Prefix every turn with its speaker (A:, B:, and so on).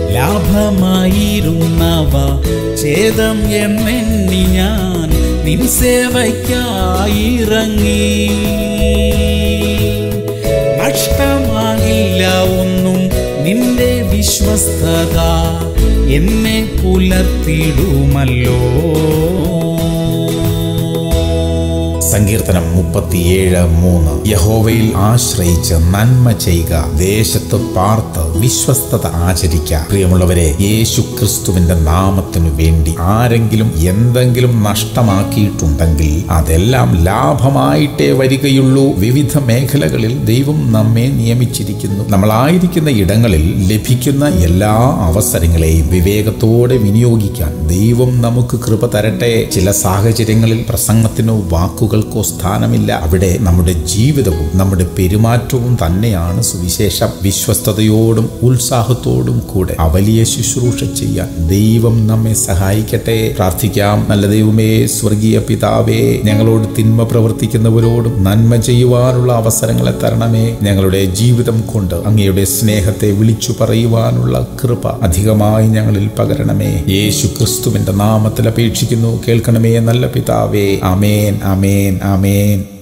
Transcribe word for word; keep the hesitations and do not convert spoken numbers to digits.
A: ലാഭമായിരുന്നവ ഛേദം എന്നെണ്ണി ഞാൻ നിൻ സേവയ്ക്കായിറങ്ങി. നഷ്ടമാകില്ല ഒന്നും നിന്റെ വിശ്വസ്തത എന്നെ പുലർത്തിടുമല്ലോ.
B: സങ്കീർത്തനം മുപ്പത്തിയേഴ് മൂന്ന്. യഹോവയിൽ ആശ്രയിച്ച് നന്മ ചെയ്യുക, ദേശത്ത് പാർത്ത് വിശ്വസ്തത ആചരിക്കുക. പ്രിയമുള്ളവരെ, യേശു ക്രിസ്തുവിന്റെ നാമത്തിനു വേണ്ടി ആരെങ്കിലും എന്തെങ്കിലും നഷ്ടമാക്കിയിട്ടുണ്ടെങ്കിൽ അതെല്ലാം ലാഭമായിട്ടേ വരികയുള്ളൂ. വിവിധ മേഖലകളിൽ ദൈവം നമ്മെ നിയമിച്ചിരിക്കുന്നു. നമ്മളായിരിക്കുന്ന ഇടങ്ങളിൽ ലഭിക്കുന്ന എല്ലാ അവസരങ്ങളെയും വിവേകത്തോടെ വിനിയോഗിക്കാൻ ദൈവം നമുക്ക് കൃപ തരട്ടെ. ചില സാഹചര്യങ്ങളിൽ പ്രസംഗത്തിനോ വാക്കുകൾ സ്ഥാനമില്ല. അവിടെ നമ്മുടെ ജീവിതവും നമ്മുടെ പെരുമാറ്റവും തന്നെയാണ് സുവിശേഷം. വിശ്വസ്തയോടും ഉത്സാഹത്തോടും കൂടെ ആ വലിയ ശുശ്രൂഷ ചെയ്യാൻ ദൈവം നമ്മെ സഹായിക്കട്ടെ. പ്രാർത്ഥിക്കാം. നല്ല ദൈവമേ, സ്വർഗീയ പിതാവേ, ഞങ്ങളോട് തിന്മ പ്രവർത്തിക്കുന്നവരോടും നന്മ ചെയ്യുവാനുള്ള അവസരങ്ങളെ തരണമേ. ഞങ്ങളുടെ ജീവിതം കൊണ്ട് അങ്ങയുടെ സ്നേഹത്തെ വിളിച്ചു പറയുവാനുള്ള കൃപ അധികമായി ഞങ്ങളിൽ പകരണമേ. യേശു ക്രിസ്തുവിന്റെ നാമത്തിൽ അപേക്ഷിക്കുന്നു, കേൾക്കണമേ നല്ല പിതാവേ. ആമേൻ, ആമേൻ, ആമേൻ.